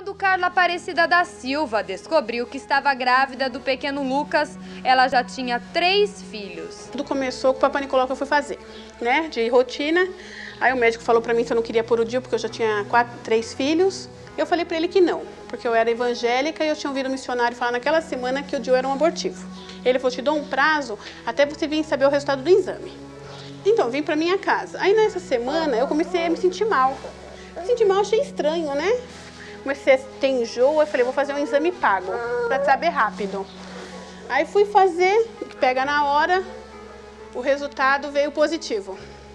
Quando Carla Aparecida da Silva descobriu que estava grávida do pequeno Lucas, ela já tinha 3 filhos. Tudo começou com o Papai Nicolau que eu fui fazer, né, de rotina. Aí o médico falou pra mim que eu não queria pôr o DIU porque eu já tinha 3 filhos. Eu falei pra ele que não, porque eu era evangélica e eu tinha ouvido um missionário falar naquela semana que o DIU era um abortivo. Ele falou, te dou um prazo até você vir saber o resultado do exame. Então, eu vim pra minha casa. Aí nessa semana eu comecei a me sentir mal. Me senti mal, achei estranho, né? Comecei a ter enjoo, eu falei, vou fazer um exame pago, pra saber rápido. Aí fui fazer, pega na hora, o resultado veio positivo.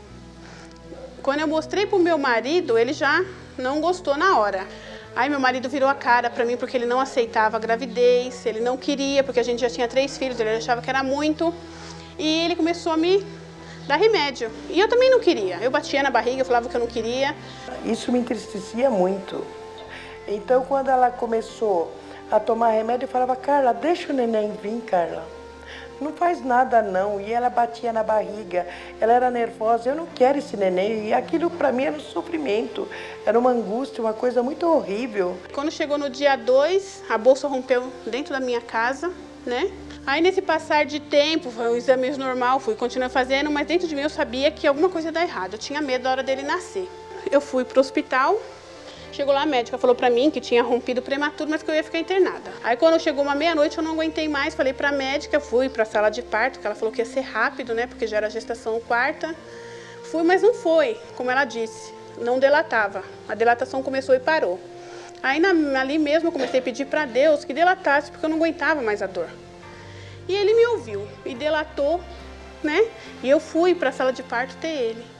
Quando eu mostrei pro meu marido, ele já não gostou na hora. Aí meu marido virou a cara pra mim porque ele não aceitava a gravidez, ele não queria, porque a gente já tinha 3 filhos, ele achava que era muito. E ele começou a me dar remédio. E eu também não queria. Eu batia na barriga, eu falava que eu não queria. Isso me entristecia muito. Então, quando ela começou a tomar remédio, eu falava, Carla, deixa o neném vir, Carla. Não faz nada, não. E ela batia na barriga, ela era nervosa, eu não quero esse neném. E aquilo, pra mim, era um sofrimento. Era uma angústia, uma coisa muito horrível. Quando chegou no dia 2, a bolsa rompeu dentro da minha casa, né? Aí, nesse passar de tempo, foi um exame normal, fui continuar fazendo, mas dentro de mim eu sabia que alguma coisa ia dar errado. Eu tinha medo da hora dele nascer. Eu fui pro hospital. Chegou lá, a médica falou pra mim que tinha rompido prematuro, mas que eu ia ficar internada. Aí quando chegou uma meia-noite eu não aguentei mais, falei pra médica, fui pra sala de parto, que ela falou que ia ser rápido, né, porque já era gestação 4ª. Fui, mas não foi, como ela disse, não delatava. A dilatação começou e parou. Aí ali mesmo eu comecei a pedir pra Deus que dilatasse, porque eu não aguentava mais a dor. E ele me ouviu e delatou, né, e eu fui pra sala de parto ter ele.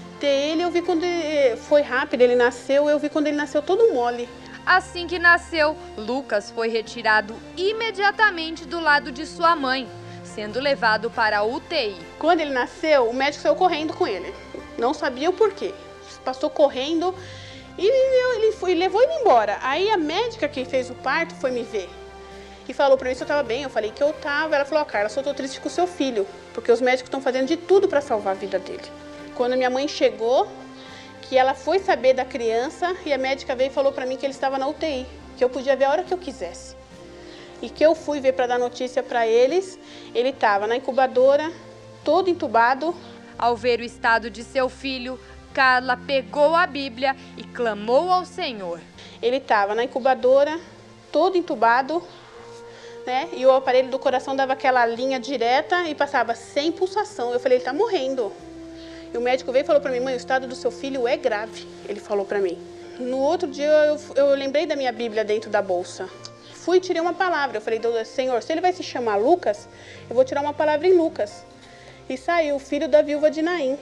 Eu vi quando foi rápido, ele nasceu, eu vi quando ele nasceu todo mole. Assim que nasceu, Lucas foi retirado imediatamente do lado de sua mãe, sendo levado para a UTI. Quando ele nasceu, o médico saiu correndo com ele. Não sabia o porquê. Passou correndo e ele levou ele embora. Aí a médica que fez o parto foi me ver e falou pra mim se eu tava bem. Eu falei que eu tava. Ela falou, Carla, só tô triste com o seu filho, porque os médicos estão fazendo de tudo para salvar a vida dele. Quando minha mãe chegou, que ela foi saber da criança e a médica veio e falou pra mim que ele estava na UTI, que eu podia ver a hora que eu quisesse. E que eu fui ver para dar notícia para eles, ele estava na incubadora, todo entubado. Ao ver o estado de seu filho, Carla pegou a Bíblia e clamou ao Senhor. Ele estava na incubadora, todo entubado, né? E o aparelho do coração dava aquela linha direta e passava sem pulsação. Eu falei, ele está morrendo. E o médico veio e falou pra mim, mãe, o estado do seu filho é grave, ele falou pra mim. No outro dia eu lembrei da minha Bíblia dentro da bolsa. Fui e tirei uma palavra, eu falei, Senhor, se ele vai se chamar Lucas, eu vou tirar uma palavra em Lucas. E saiu, o filho da viúva de Naim.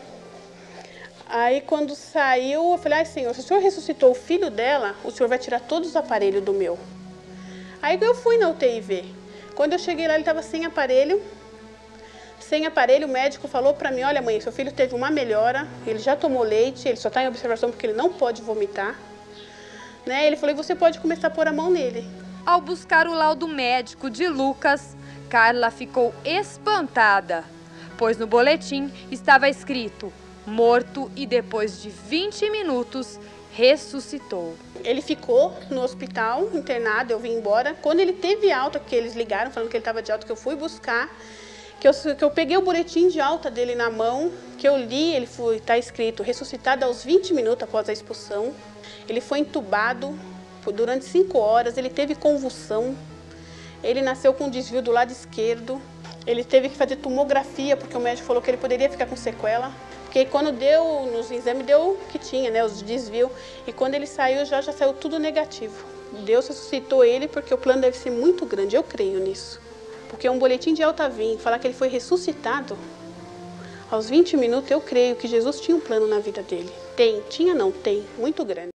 Aí quando saiu, eu falei, ai Senhor, se o Senhor ressuscitou o filho dela, o Senhor vai tirar todos os aparelhos do meu. Aí eu fui na UTI ver. Quando eu cheguei lá, ele estava sem aparelho. Sem aparelho, o médico falou pra mim, olha mãe, seu filho teve uma melhora, ele já tomou leite, ele só tá em observação porque ele não pode vomitar. Né? Ele falou, e você pode começar a pôr a mão nele. Ao buscar o laudo médico de Lucas, Carla ficou espantada, pois no boletim estava escrito, morto e depois de 20 minutos, ressuscitou. Ele ficou no hospital, internado, eu vim embora. Quando ele teve alta, que eles ligaram falando que ele estava de alta, que eu fui buscar, que eu peguei o boletim de alta dele na mão, que eu li, tá escrito, ressuscitado aos 20 minutos após a expulsão. Ele foi entubado durante 5 horas, ele teve convulsão, ele nasceu com um desvio do lado esquerdo, ele teve que fazer tomografia, porque o médico falou que ele poderia ficar com sequela. Porque quando deu, nos exames deu que tinha, né, os desvios, e quando ele saiu, já saiu tudo negativo. Deus ressuscitou ele porque o plano deve ser muito grande, eu creio nisso. Porque um boletim de alta vim, falar que ele foi ressuscitado, aos 20 minutos eu creio que Jesus tinha um plano na vida dele. Tem, tinha não, tem, muito grande.